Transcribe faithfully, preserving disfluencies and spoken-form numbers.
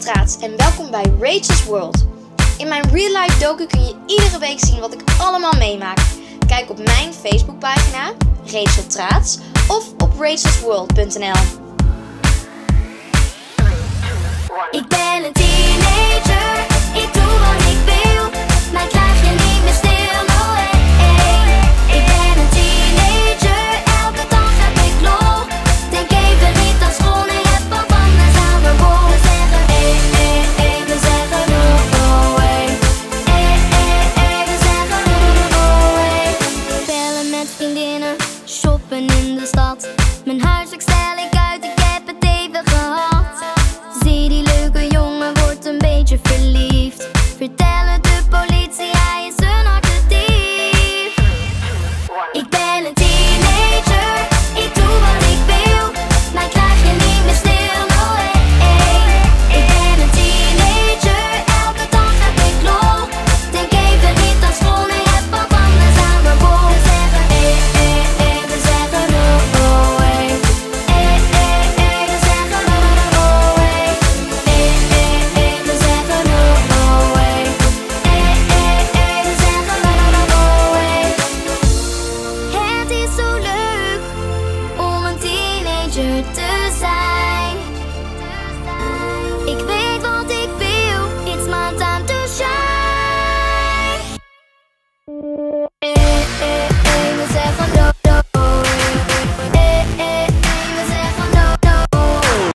Traets en welkom bij Traets World. In mijn real life docu kun je iedere week zien wat ik allemaal meemaak. Kijk op mijn Facebookpagina, Traets, of op traets world punt n l. Ik ben